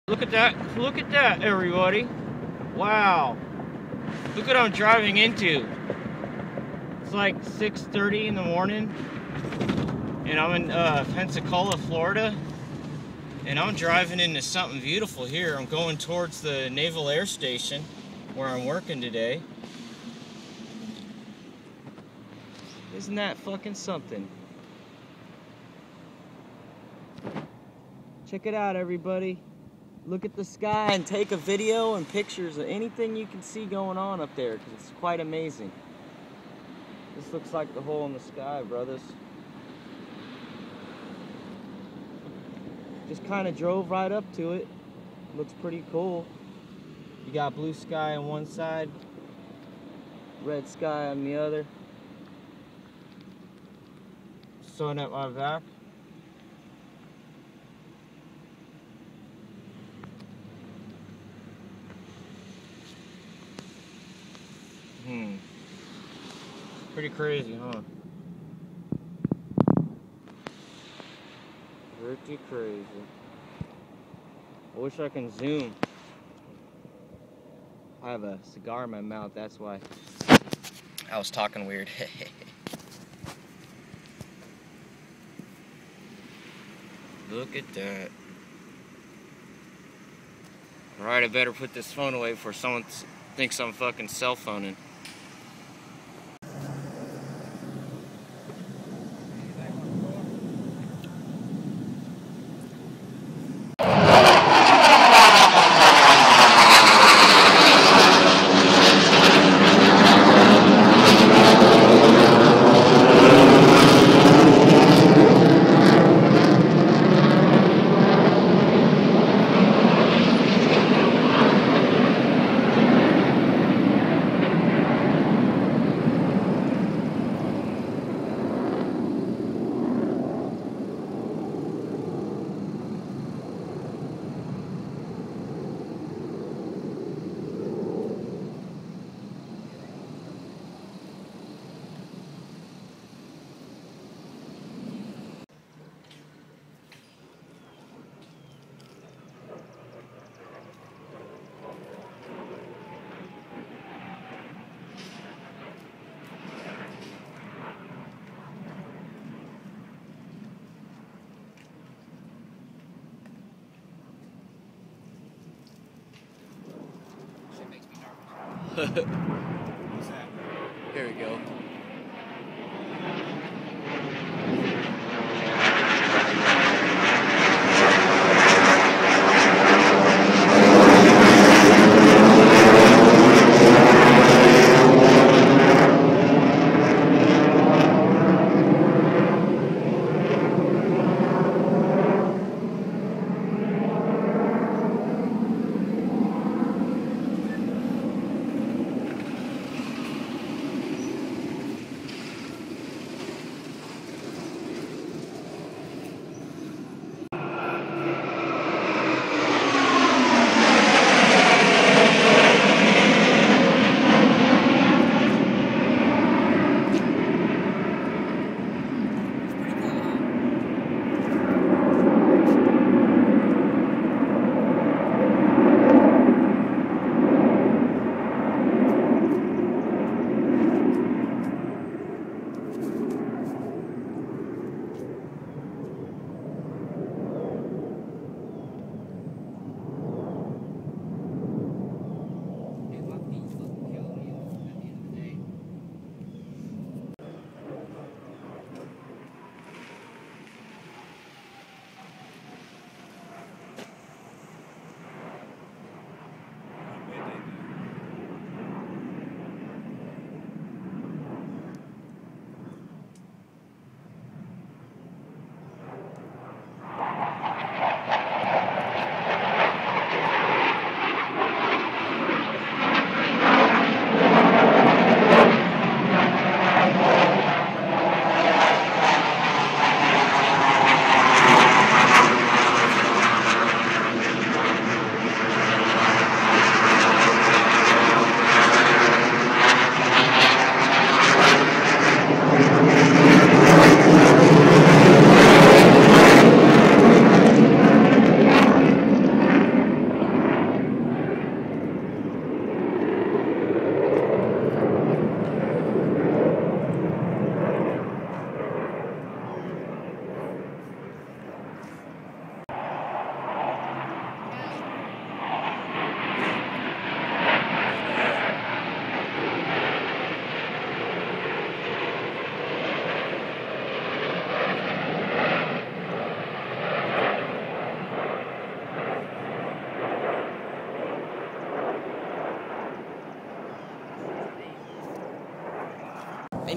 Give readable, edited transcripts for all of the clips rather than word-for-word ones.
Look at that, everybody. Wow. Look what I'm driving into. It's like 6:30 in the morning, and I'm in Pensacola, Florida, and I'm driving into something beautiful here. I'm going towards the Naval Air Station where I'm working today. Isn't that fucking something? Check it out, everybody. Look at the sky and take a video and pictures of anything you can see going on up there, because it's quite amazing. This looks like the hole in the sky, brothers. Just kind of drove right up to it. Looks pretty cool. You got blue sky on one side, red sky on the other. Sun at my back. Pretty crazy, huh? Pretty crazy. I wish I can zoom. I have a cigar in my mouth, that's why. I was talking weird. Look at that. Alright, I better put this phone away before someone thinks I'm fucking cell phoning. What's that? Here we go.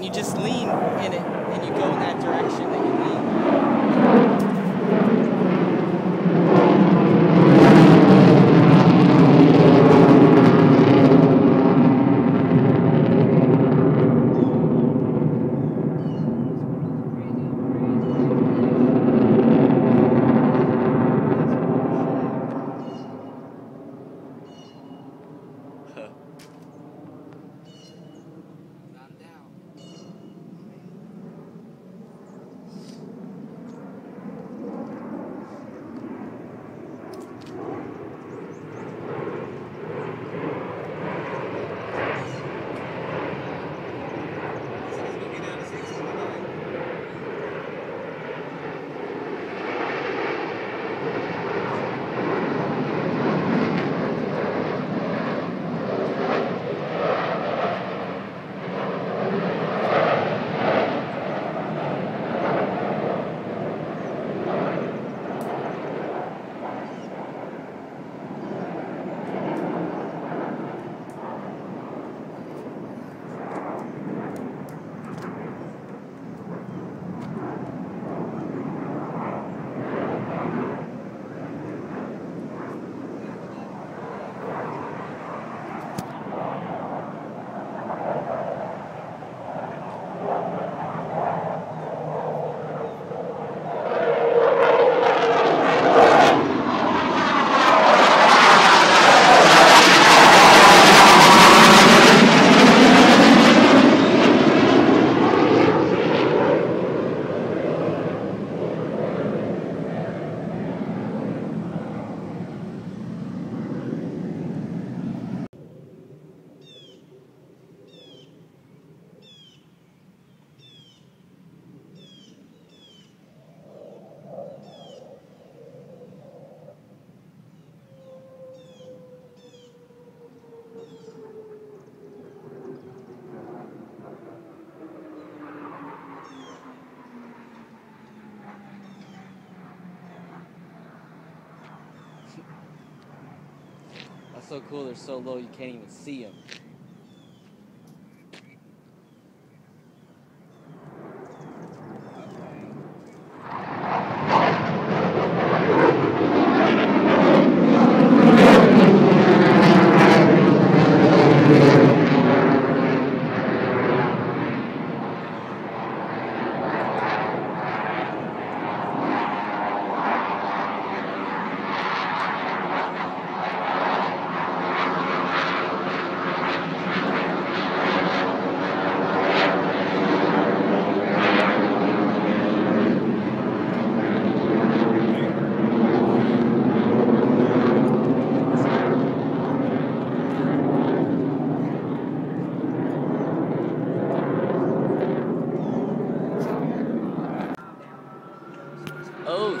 and you just lean in it, and you go in that direction that you lean. That's so cool, they're so low you can't even see them. Oh,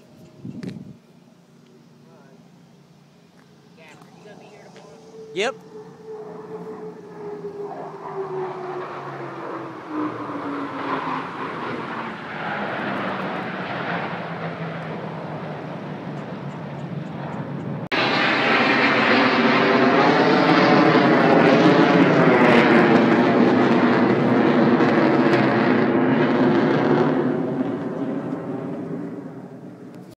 Yep.